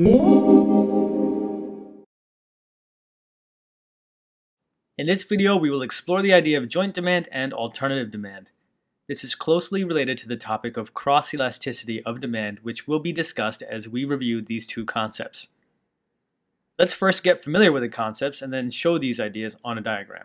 In this video, we will explore the idea of joint demand and alternative demand. This is closely related to the topic of cross-elasticity of demand, which will be discussed as we review these two concepts. Let's first get familiar with the concepts and then show these ideas on a diagram.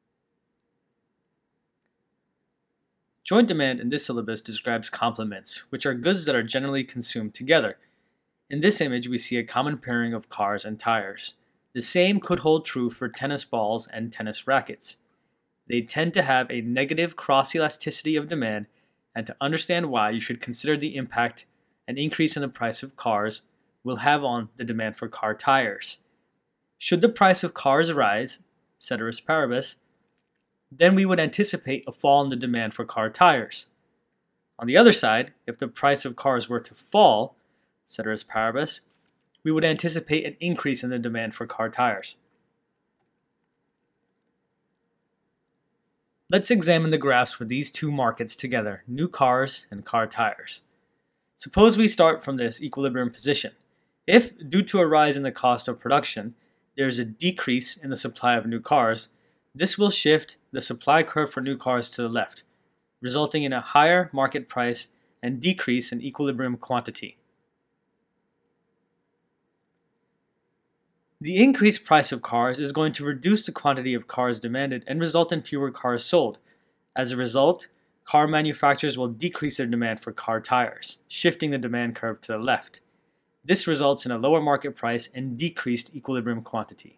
Joint demand in this syllabus describes complements, which are goods that are generally consumed together. In this image, we see a common pairing of cars and tires. The same could hold true for tennis balls and tennis rackets. They tend to have a negative cross-elasticity of demand, and to understand why, you should consider the impact an increase in the price of cars will have on the demand for car tires. Should the price of cars rise, ceteris paribus, then we would anticipate a fall in the demand for car tires. On the other side, if the price of cars were to fall, ceteris paribus, we would anticipate an increase in the demand for car tires. Let's examine the graphs for these two markets together, new cars and car tires. Suppose we start from this equilibrium position. If, due to a rise in the cost of production, there is a decrease in the supply of new cars, this will shift the supply curve for new cars to the left, resulting in a higher market price and decrease in equilibrium quantity. The increased price of cars is going to reduce the quantity of cars demanded and result in fewer cars sold. As a result, car manufacturers will decrease their demand for car tires, shifting the demand curve to the left. This results in a lower market price and decreased equilibrium quantity.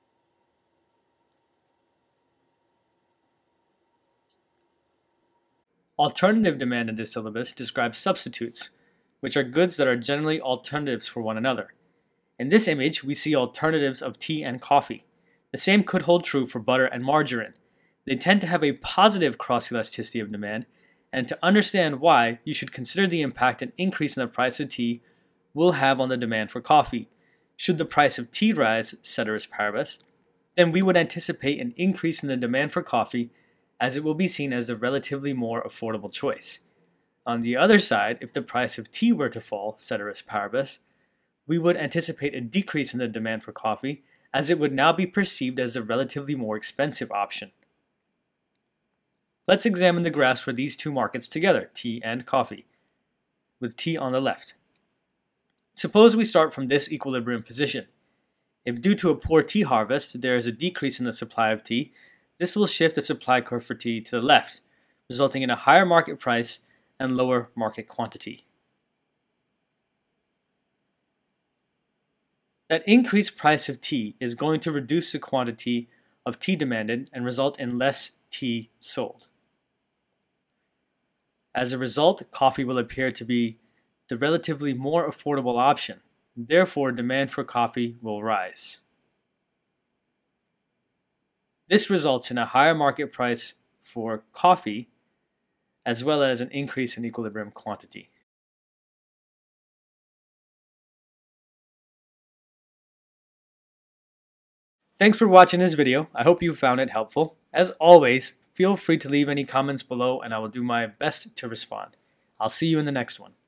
Alternative demand in this syllabus describes substitutes, which are goods that are generally alternatives for one another. In this image, we see alternatives of tea and coffee. The same could hold true for butter and margarine. They tend to have a positive cross-elasticity of demand, and to understand why, you should consider the impact an increase in the price of tea will have on the demand for coffee. Should the price of tea rise, ceteris paribus, then we would anticipate an increase in the demand for coffee, as it will be seen as the relatively more affordable choice. On the other side, if the price of tea were to fall, ceteris paribus, we would anticipate a decrease in the demand for coffee, as it would now be perceived as the relatively more expensive option. Let's examine the graphs for these two markets together, tea and coffee, with tea on the left. Suppose we start from this equilibrium position. If due to a poor tea harvest there is a decrease in the supply of tea, this will shift the supply curve for tea to the left, resulting in a higher market price and lower market quantity. That increased price of tea is going to reduce the quantity of tea demanded and result in less tea sold. As a result, coffee will appear to be the relatively more affordable option. Therefore, demand for coffee will rise. This results in a higher market price for coffee, as well as an increase in equilibrium quantity. Thanks for watching this video. I hope you found it helpful. As always, feel free to leave any comments below and I will do my best to respond. I'll see you in the next one.